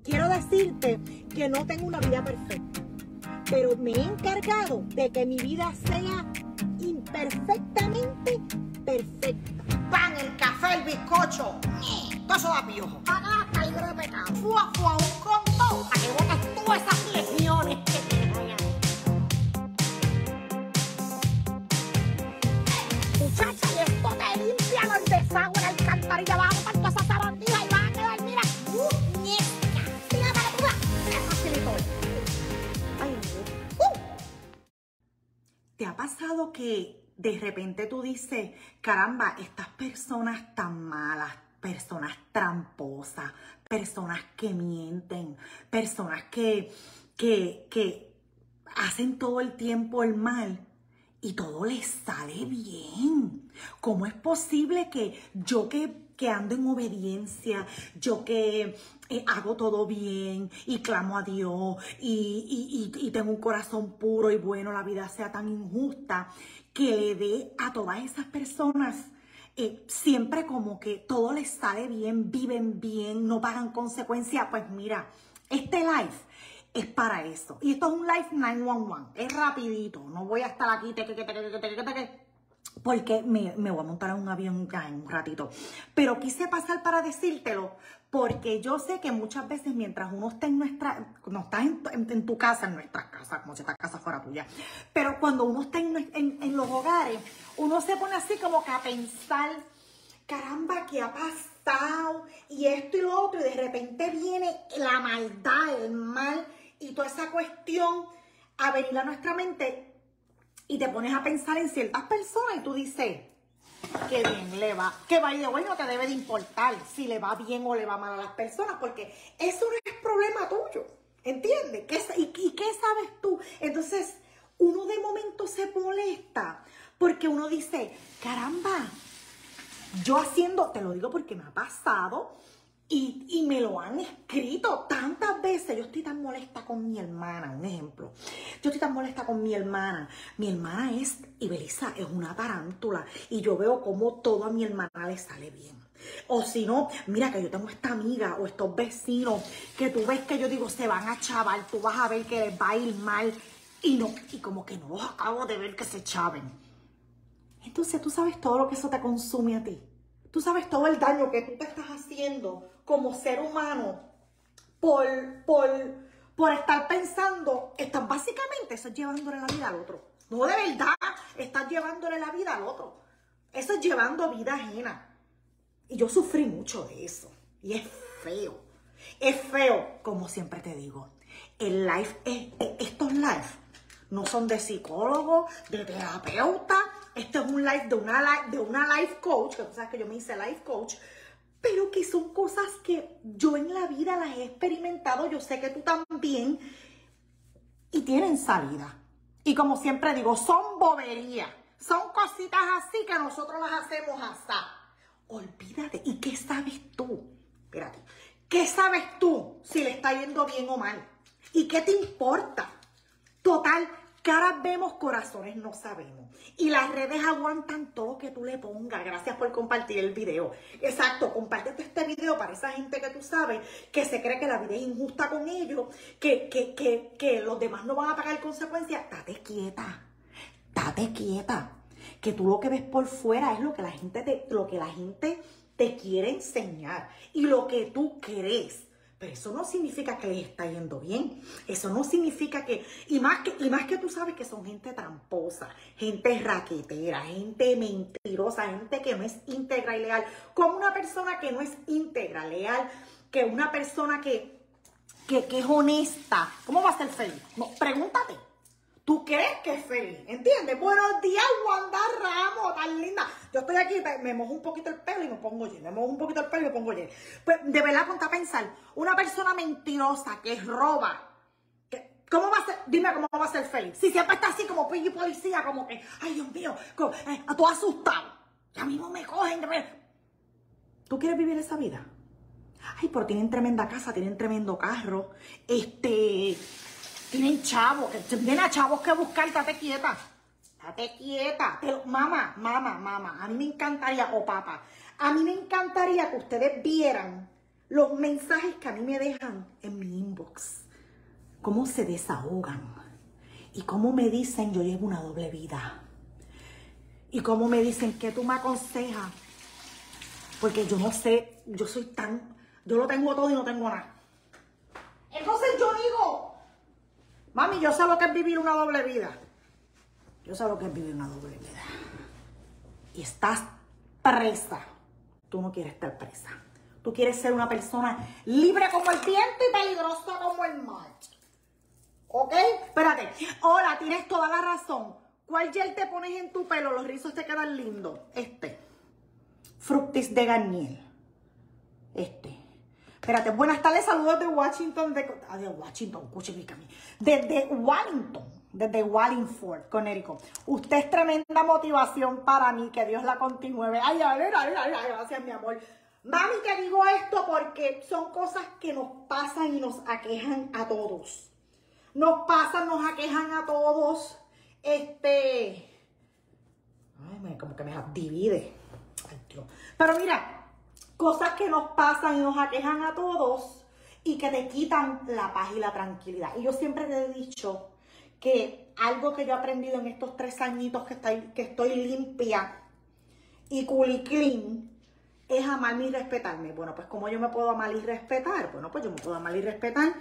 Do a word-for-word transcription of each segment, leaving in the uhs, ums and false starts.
quiero decirte que no tengo una vida perfecta, pero me he encargado de que mi vida sea imperfectamente perfecta. Pan, el café, el bizcocho, todo eso da piojo. Paga hasta libre de pecado. Fua, fua, un conto, para que botas todas esas legiones que tienes allá. Muchacha, y esto te limpia los desagües, la alcantarilla, vas a botar todas esas sabandijas y vas a quedar, mira, muñeca. Mira para tú, qué facilito es. Ay, uh. ¿Te ha pasado que de repente tú dices, caramba, estas personas tan malas, personas tramposas, personas que mienten, personas que, que, que hacen todo el tiempo el mal y todo les sale bien? ¿Cómo es posible que yo que, que ando en obediencia, yo que eh, hago todo bien y clamo a Dios y, y, y, y tengo un corazón puro y bueno, la vida sea tan injusta, que le dé a todas esas personas eh, siempre como que todo les sale bien, viven bien, no pagan consecuencias? Pues mira, este live es para eso. Y esto es un live nueve uno uno. Es rapidito. No voy a estar aquí teque, teque, teque, teque, teque, porque me, me voy a montar en un avión ya en un ratito. Pero quise pasar para decírtelo porque yo sé que muchas veces mientras uno está en nuestra, no estás en, en, en tu casa, en nuestra casa, como si esta casa fuera tuya, pero cuando uno está en, en, en los hogares, uno se pone así como que a pensar, caramba, ¿qué ha pasado? Y esto y lo otro, y de repente viene la maldad, el mal y toda esa cuestión a venir a nuestra mente. Y te pones a pensar en ciertas personas y tú dices, qué bien le va. Que by the way no te debe de importar si le va bien o le va mal a las personas, porque eso no es problema tuyo. ¿Entiendes? ¿Qué, y, ¿Y qué sabes tú? Entonces, uno de momento se molesta porque uno dice, caramba, yo haciendo, te lo digo porque me ha pasado y, y me lo han escrito tantas veces. Yo estoy tan molesta con mi hermana, un ejemplo. Yo estoy tan molesta con mi hermana. Mi hermana es, Ibeliza, es una tarántula. Y yo veo como todo a mi hermana le sale bien. O si no, mira que yo tengo esta amiga o estos vecinos que tú ves que yo digo, se van a chavar, tú vas a ver que les va a ir mal. Y no, y como que no los acabo de ver que se chaven. Entonces tú sabes todo lo que eso te consume a ti. Tú sabes todo el daño que tú te estás haciendo como ser humano por, por, por estar pensando, estás básicamente, eso es llevándole la vida al otro. No, de verdad, estás llevándole la vida al otro. Eso es llevando vida ajena. Y yo sufrí mucho de eso. Y es feo. Es feo, como siempre te digo. El live, es, estos live no son de psicólogo, de terapeuta. Este es un live de una, de una life coach, que tú sabes que yo me hice life coach, pero que son cosas que yo en la vida las he experimentado, yo sé que tú también, y tienen salida. Y como siempre digo, son boberías, son cositas así que nosotros las hacemos así. Olvídate. ¿Y qué sabes tú? Espérate. ¿Qué sabes tú si le está yendo bien o mal? ¿Y qué te importa? Total, caras vemos, corazones no sabemos. Y las redes aguantan todo que tú le pongas. Gracias por compartir el video. Exacto, compártete este video para esa gente que tú sabes que se cree que la vida es injusta con ellos, que, que, que, que los demás no van a pagar consecuencias. Date quieta, date quieta. Que tú lo que ves por fuera es lo que la gente te, lo que la gente te quiere enseñar y lo que tú crees. Pero eso no significa que les está yendo bien. Eso no significa que... Y más que, y más que tú sabes que son gente tramposa, gente raquetera, gente mentirosa, gente que no es íntegra y leal. Como una persona que no es íntegra, leal, que una persona que, que, que es honesta. ¿Cómo va a ser feliz? No, pregúntate. ¿Tú crees que es feliz? ¿Entiendes? Buenos días, Wanda Ramos, tan linda. Yo estoy aquí, me mojo un poquito el pelo y me pongo gel. Me mojo un poquito el pelo y me pongo gel. Pues de verdad, ponte a pensar, una persona mentirosa que roba, que, ¿cómo va a ser? Dime cómo va a ser feliz. Si siempre está así como pillo y policía, como que, ay Dios mío, como, eh, todo asustado. Ya mismo me cogen. ¿Tú quieres vivir esa vida? Ay, pero tienen tremenda casa, tienen tremendo carro. Este... Tienen chavos, tienen a chavos que buscar, date quieta, date quieta. Pero, mamá, mamá, mamá, a mí me encantaría, o papá, a mí me encantaría que ustedes vieran los mensajes que a mí me dejan en mi inbox, cómo se desahogan y cómo me dicen yo llevo una doble vida y cómo me dicen que tú me aconsejas, porque yo no sé, yo soy tan, yo lo tengo todo y no tengo nada. Entonces yo digo, mami, yo sé lo que es vivir una doble vida. Yo sé lo que es vivir una doble vida. Y estás presa. Tú no quieres estar presa. Tú quieres ser una persona libre como el viento y peligrosa como el mar. ¿Ok? Espérate. Hola, tienes toda la razón. ¿Cuál gel te pones en tu pelo? Los rizos te quedan lindos. Este. Fructis de Garnier. Este. Espérate. Buenas tardes. Saludos de Washington. De, ah, de Washington. Escúcheme a mí. Desde Wallington. Desde Wallingford, Connecticut. Usted es tremenda motivación para mí. Que Dios la continúe. Ay, ay, ay, ay, ay, gracias, mi amor. Mami, te digo esto porque son cosas que nos pasan y nos aquejan a todos. Nos pasan, nos aquejan a todos. Este... Ay, me, como que me divide. Ay, Dios. Pero mira, cosas que nos pasan y nos aquejan a todos y que te quitan la paz y la tranquilidad. Y yo siempre te he dicho que algo que yo he aprendido en estos tres añitos que estoy, que estoy limpia y culi clean es amarme y respetarme. Bueno, pues como yo me puedo amar y respetar, bueno, pues yo me puedo amar y respetar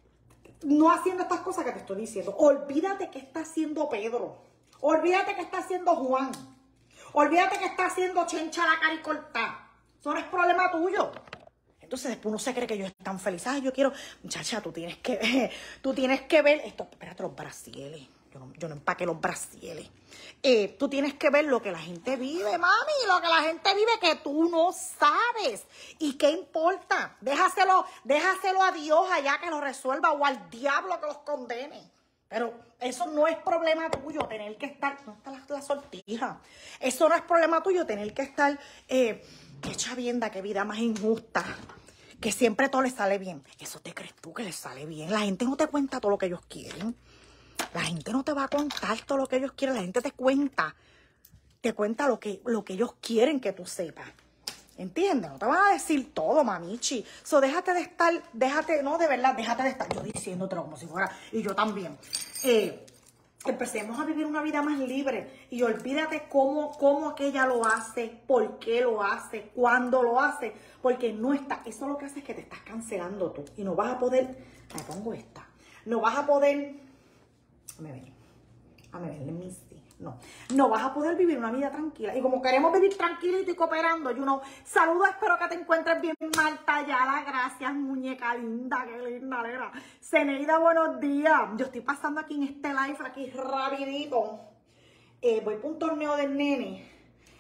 no haciendo estas cosas que te estoy diciendo. Olvídate que está haciendo Pedro. Olvídate que está haciendo Juan. Olvídate que está haciendo Chencha la caricorta. Eso no es problema tuyo. Entonces después uno se cree que yo estoy tan feliz. Ay, yo quiero... Muchacha, tú tienes que ver... Tú tienes que ver... Esto, espérate, los brasieles. Yo no, yo no empaqué los brasieles. Eh, tú tienes que ver lo que la gente vive, mami. Lo que la gente vive que tú no sabes. ¿Y qué importa? Déjaselo, déjaselo a Dios allá que lo resuelva o al diablo que los condene. Pero eso no es problema tuyo, tener que estar... ¿Dónde está la, la sortija? Eso no es problema tuyo, tener que estar... Eh, qué chavienda, qué vida más injusta. Que siempre todo les sale bien. ¿Eso te crees tú que les sale bien? La gente no te cuenta todo lo que ellos quieren. La gente no te va a contar todo lo que ellos quieren. La gente te cuenta. Te cuenta lo que, lo que ellos quieren que tú sepas. ¿Entiendes? No te van a decir todo, mamichi. So, déjate de estar, déjate, no, de verdad, déjate de estar yo diciéndotelo como si fuera, y yo también. Eh, empecemos a vivir una vida más libre y olvídate cómo, cómo aquella lo hace, por qué lo hace, cuándo lo hace, porque no está, eso lo que hace es que te estás cancelando tú y no vas a poder, me pongo esta, no vas a poder, me ven, a me ven, mis No, no vas a poder vivir una vida tranquila. Y como queremos vivir tranquilito y cooperando, you know, saludos, espero que te encuentres bien, Marta Ayala. Gracias, muñeca linda, qué linda, nena. Ceneida, buenos días. Yo estoy pasando aquí en este live, aquí rapidito. Eh, voy para un torneo del nene.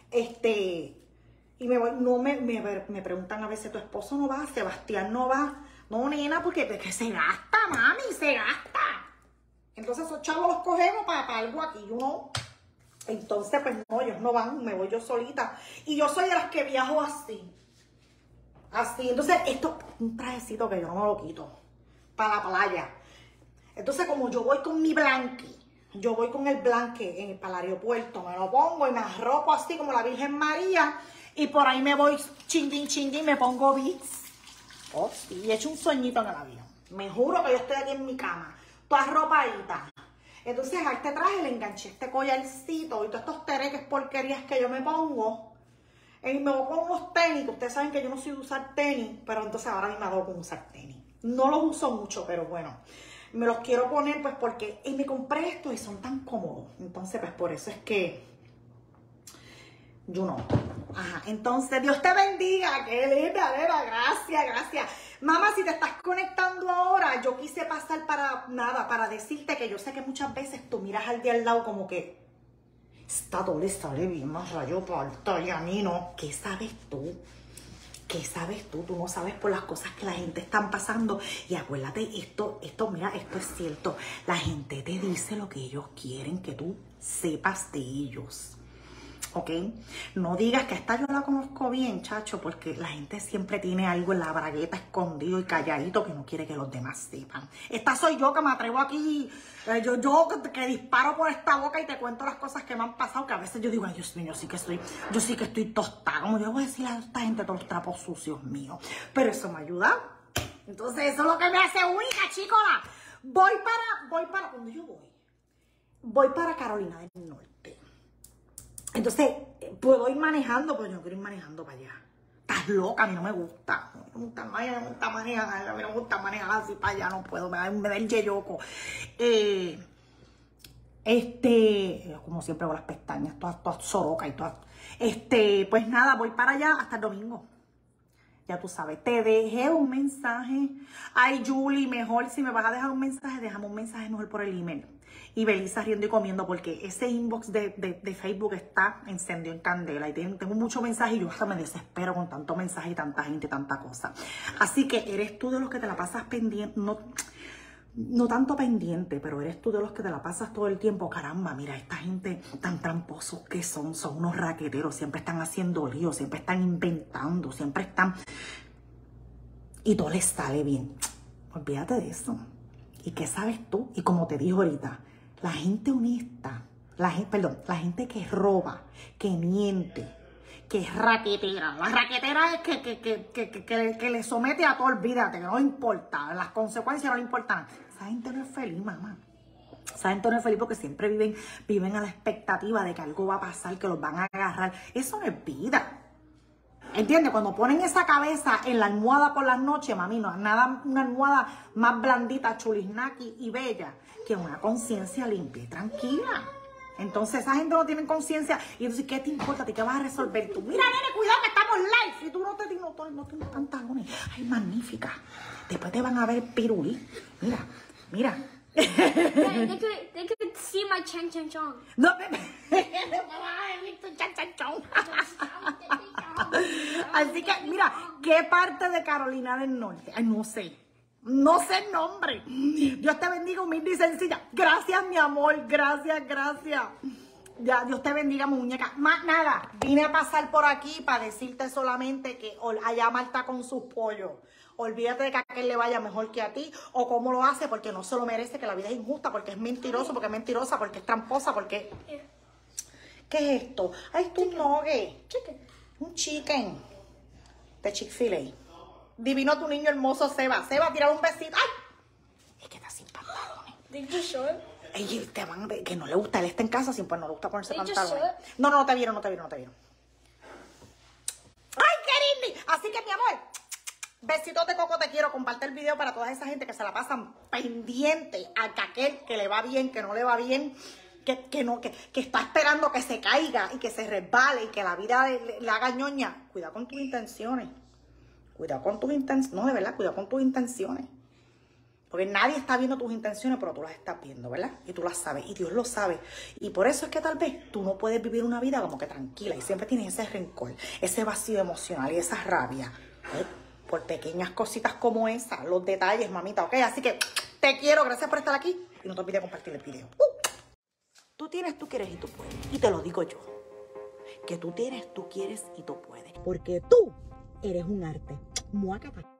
Este, y me voy, no me, me, me preguntan a veces, ¿tu esposo no va? ¿Sebastián no va? No, nena, porque, porque se gasta, mami, se gasta. Entonces esos chavos los cogemos para, para algo aquí, you know. Entonces, pues no, ellos no van, me voy yo solita. Y yo soy de las que viajo así. Así. Entonces, esto es un trajecito que yo no me lo quito. Para la playa. Entonces, como yo voy con mi blanqui, yo voy con el blanque en el, para el aeropuerto, me lo pongo y me arropo así como la Virgen María. Y por ahí me voy chingin, chingin, me pongo beats. Oh, sí, y echo un sueñito en el avión. Me juro que yo estoy aquí en mi cama, toda arropadita. Entonces a este traje le enganché este collarcito y todos estos tereques porquerías que yo me pongo. Y me voy con unos tenis, que ustedes saben que yo no soy de usar tenis, pero entonces ahora me hago con usar tenis. No los uso mucho, pero bueno, me los quiero poner pues porque y me compré estos y son tan cómodos. Entonces pues por eso es que yo no. Ajá, entonces Dios te bendiga, qué linda, nena, gracias, gracias. Mamá, si te estás conectando ahora, yo quise pasar para nada, para decirte que yo sé que muchas veces tú miras al de al lado como que esta doble sale bien más rayo parta y a mí no. ¿Qué sabes tú? ¿Qué sabes tú? Tú no sabes por las cosas que la gente está pasando. Y acuérdate, esto, esto, mira, esto es cierto. La gente te dice lo que ellos quieren que tú sepas de ellos. ¿ok? No digas que esta yo la conozco bien, chacho, porque la gente siempre tiene algo en la bragueta escondido y calladito que no quiere que los demás sepan. Esta soy yo que me atrevo aquí, eh, yo, yo que disparo por esta boca y te cuento las cosas que me han pasado, que a veces yo digo, ay, Dios mío, yo sí que estoy, yo sí que estoy tostada, como yo voy a decir a esta gente todos los trapos sucios míos, pero eso me ayuda. Entonces eso es lo que me hace única, chicola. Voy para, voy para, ¿dónde yo voy? Voy para Carolina del Norte. Entonces, puedo ir manejando, pero yo no quiero ir manejando para allá. Estás loca, a mí no me gusta. A mí no me gusta, a mí no me gusta manejar, a mí no me gusta manejar así para allá, no puedo, me da, me da el yeyoco. Eh, este, como siempre con las pestañas, todas, todas sorocas y todas. Este, pues nada, voy para allá hasta el domingo. Ya tú sabes, te dejé un mensaje. Ay, Julie, mejor si me vas a dejar un mensaje, déjame un mensaje mejor por el email. Y Belisa riendo y comiendo, porque ese inbox de, de, de Facebook está encendido en candela. Y tengo, tengo mucho mensaje y yo hasta me desespero con tanto mensaje y tanta gente y tanta cosa. Así que eres tú de los que te la pasas pendiente, no, no tanto pendiente, pero eres tú de los que te la pasas todo el tiempo. Caramba, mira, esta gente tan tramposos que son, son unos raqueteros, siempre están haciendo líos, siempre están inventando, siempre están... Y todo les sale bien. Olvídate de eso. ¿Y qué sabes tú? Y como te dije ahorita, la gente honesta, la gente, perdón, la gente que roba, que miente, que es raquetera. La raquetera es que, que, que, que, que, que, que le somete a todo, olvídate, que no le importa, las consecuencias no le importan. Esa gente no es feliz, mamá. Esa gente no es feliz porque siempre viven, viven a la expectativa de que algo va a pasar, que los van a agarrar. Eso no es vida. ¿Entiendes? Cuando ponen esa cabeza en la almohada por las noches, mami, no, nada, una almohada más blandita, chulisnaki y bella, que una conciencia limpia y tranquila. Entonces esa gente no tiene conciencia. Y entonces, ¿qué te importa a ti? ¿Qué vas a resolver tú? Mira, nene, cuidado que estamos live. Y tú no te no, no, no tienes pantalones. Ay, magnífica. Después te van a ver pirulí. Mira, mira. They, they could they could see my chan chan chong. No, me, chan, chan, chon. Así que, mira, ¿qué parte de Carolina del Norte? Ay, no sé. No sé el nombre. Dios te bendiga, humilde y sencilla. Gracias, mi amor. Gracias, gracias. Ya, Dios te bendiga, muñeca. Más nada, vine a pasar por aquí para decirte solamente que allá Marta con sus pollos. Olvídate de que a aquel le vaya mejor que a ti, o cómo lo hace, porque no se lo merece, que la vida es injusta, porque es mentiroso, porque es mentirosa, porque es tramposa, porque... ¿Qué es esto? Ay, esto es un nugget. Chicken. Un chicken de Chick-fil-A. Divino tu niño hermoso, Seba. Seba, tira un besito. ¡Ay! Es que está sin pantalones. Did you show it? Ey, te van a ver que no le gusta. Él está en casa sin pues no le gusta ponerse They just pantalones. saw it. No, no, no te vieron, no te vieron, no te vieron. ¡Ay, qué lindo! Así que, mi amor, besitos de coco, te quiero. Comparte el video para toda esa gente que se la pasan pendiente a que aquel que le va bien, que no le va bien, que, que, no, que, que está esperando que se caiga y que se resbale y que la vida le, le, le haga ñoña. Cuidado con tus intenciones. Cuidado con tus intenciones. No, de verdad, cuidado con tus intenciones. Porque nadie está viendo tus intenciones, pero tú las estás viendo, ¿verdad? Y tú las sabes, y Dios lo sabe. Y por eso es que tal vez tú no puedes vivir una vida como que tranquila y siempre tienes ese rencor, ese vacío emocional y esa rabia, ¿eh? Por pequeñas cositas como esas, los detalles, mamita, ¿ok? Así que te quiero, gracias por estar aquí y no te olvides compartir el video. Uh. Tú tienes, tú quieres y tú puedes. Y te lo digo yo, que tú tienes, tú quieres y tú puedes. Porque tú eres un arte. Muácata.